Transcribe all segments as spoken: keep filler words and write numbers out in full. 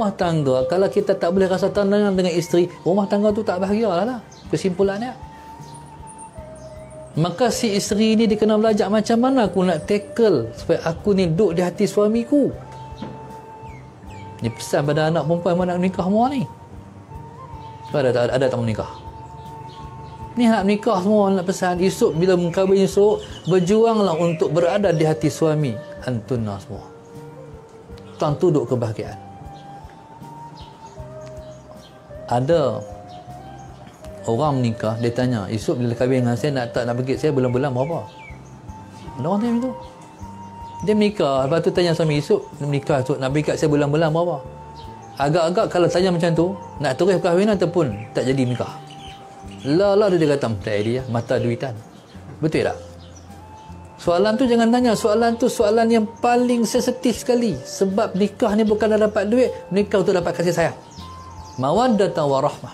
rumah tangga, kalau kita tak boleh rasa tenang dengan isteri, rumah tangga tu tak bahagia lah. Kesimpulannya. Maka si isteri ni dia kena belajar macam mana aku nak tackle supaya aku ni duduk di hati suamiku. Ni pesan pada anak perempuan yang nak menikah semua ni. So, ada, ada, ada tak menikah? Ni nak menikah semua nak pesan. Esok bila mengkahwin esok, berjuanglah untuk berada di hati suami. Antunna semua. Tuan duduk kebahagiaan. Ada orang menikah, dia tanya, esok bila kahwin dengan saya, nak tak nak pergi saya bulan-bulan berapa? Ada orang tanya macam tu. Dia menikah, lepas tu tanya suami, esok menikah, esok nak pergi kat saya bulan-bulan berapa? Agak-agak kalau tanya macam tu, nak terus perkahwinan ataupun tak jadi menikah. Lah lah dia kata, tak idea, mata duitan. Betul tak? Soalan tu jangan tanya, soalan tu soalan yang paling sensitif sekali. Sebab nikah ni bukan dah dapat duit, nikah untuk dapat kasih sayang. Mawaddatan warahmah.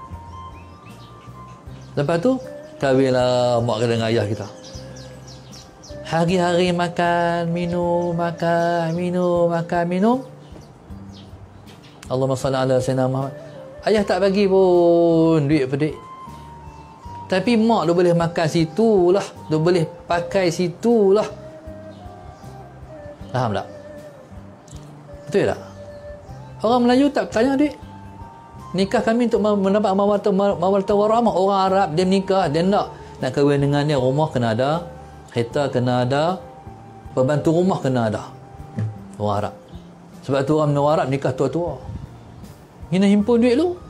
Lepas tu, kahwinlah mak kita dengan ayah kita. Hari-hari makan, minum, makan, minum, makan, minum. Allahumma salli ala sayyidina Muhammad. Ayah tak bagi pun duit pedik. Tapi mak dia boleh makan situ lah. Dia boleh pakai situ lah. Faham tak? Betul tak? Orang Melayu tak tanya duit. Nikah kami untuk mendapat mawadah warahmah. Orang Arab dia nikah, dia nak nak kahwin dengan dia, rumah kena ada, kereta kena ada, pembantu rumah kena ada. Orang Arab. Sebab tu orang Arab nikah tua-tua. Kena himpun duit lu.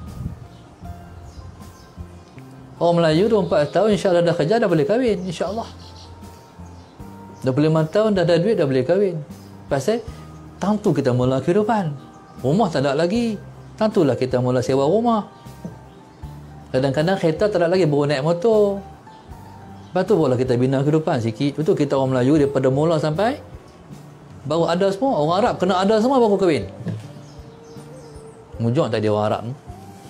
Orang Melayu dua puluh empat tahun insya-Allah dah kerja, dah boleh kahwin insya-Allah. dua puluh lima tahun dah ada duit, dah boleh kahwin. Pasal tentu kita mula kehidupan. Rumah tak ada lagi. Tentulah kita mula sewa rumah. Kadang-kadang kereta tak ada lagi, baru naik motor. Lepas tu barulah kita bina kehidupan sikit. Itu kita orang Melayu daripada mula sampai baru ada semua. Orang Arab kena ada semua baru kahwin. Mujur tak dia orang Arab ni?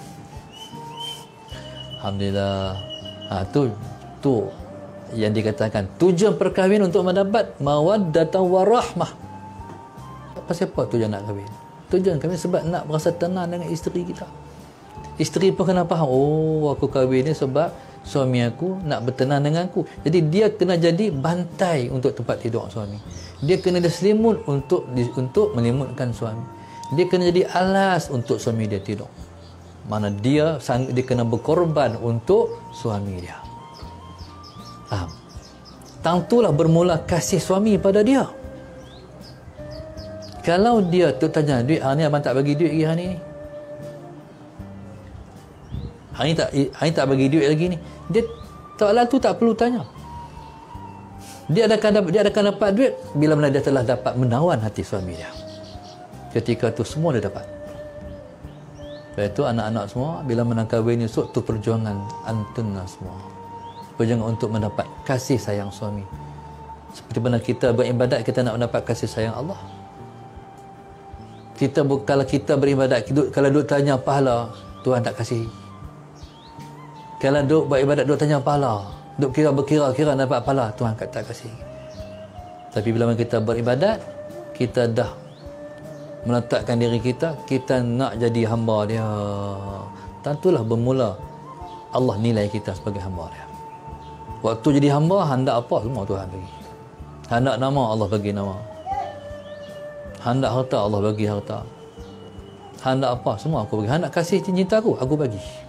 Alhamdulillah. Ha, tu tu yang dikatakan tujuan perkahwinan untuk mendapat mawaddatan warahmah. Pasal apa tujuan nak kahwin? Tujuan kahwin sebab nak berasa tenang dengan isteri kita. Isteri pun kena faham, oh aku kahwin ni sebab suami aku nak bertenang dengan aku. Jadi dia kena jadi bantai untuk tempat tidur suami. Dia kena ada selimut untuk untuk melimutkan suami. Dia kena jadi alas untuk suami dia tidur. Mana dia dia kena berkorban untuk suami dia. Faham? Tentulah bermula kasih suami pada dia. Kalau dia tu tanya, duit hari ni abang tak bagi duit lagi hari ni. Hari ni tak, hari ni tak bagi duit lagi ni. Dia soalan tu tak perlu tanya. Dia akan dia akan dapat duit bila mana dia telah dapat menawan hati suami dia. Ketika tu semua dia dapat. Lepas itu anak-anak semua bila mana kahwin esok tu perjuangan antunna semua. Perjuangan untuk mendapat kasih sayang suami. Seperti mana kita beribadat kita nak mendapat kasih sayang Allah. Kita kalau kita beribadat, kalau duk tanya pahala, Tuhan tak kasih. Kalau duk beribadat duk tanya pahala, duk kira berkira-kira dapat pahala, Tuhan tak kasih. Tapi bila kita beribadat, kita dah meletakkan diri kita, kita nak jadi hamba dia. Tentulah bermula Allah nilai kita sebagai hamba dia. Waktu jadi hamba, hendak apa semua Tuhan bagi. Hendak nama, Allah bagi nama. Hendak harta, Allah bagi harta. Hendak apa semua aku bagi. Hendak kasih cinta aku, aku bagi.